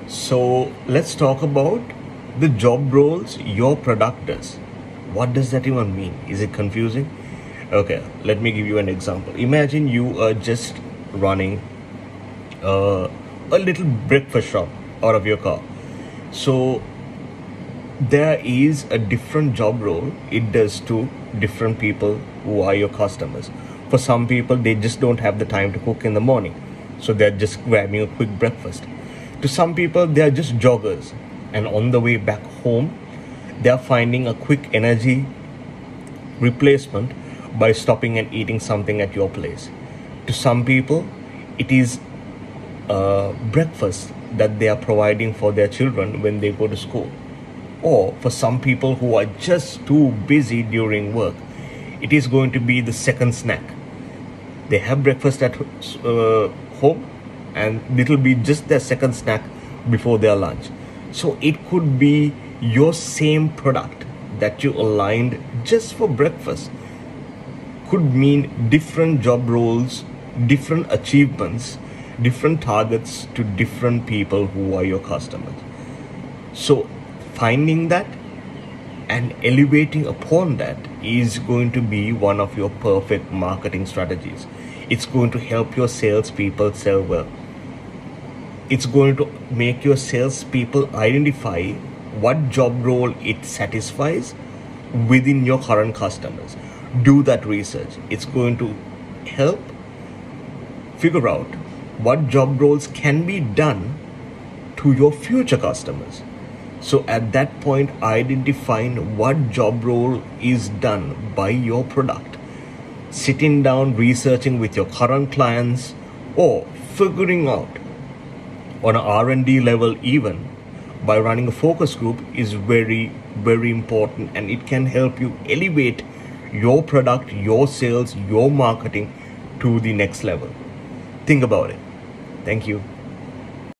So let's talk about the job roles your product does. What does that even mean? Is it confusing? Okay, let me give you an example. Imagine you are just running a little breakfast shop out of your car. So there is a different job role it does to different people who are your customers. For some people, they just don't have the time to cook in the morning, so they're just grabbing a quick breakfast. To some people, they are just joggers, and on the way back home, they are finding a quick energy replacement by stopping and eating something at your place. To some people, it is breakfast that they are providing for their children when they go to school. Or for some people who are just too busy during work, it is going to be the second snack. They have breakfast at home, and it will be just their second snack before their lunch. So it could be your same product that you aligned just for breakfast could mean different job roles, different achievements, different targets to different people who are your customers. So finding that and elevating upon that is going to be one of your perfect marketing strategies. It's going to help your salespeople sell well. It's going to make your salespeople identify what job role it satisfies within your current customers. Do that research. It's going to help figure out what job roles can be done to your future customers. So at that point, identifying what job role is done by your product, sitting down, researching with your current clients, or figuring out on an R&D level even by running a focus group is very, very important, and it can help you elevate your product, your sales, your marketing to the next level. Think about it. Thank you.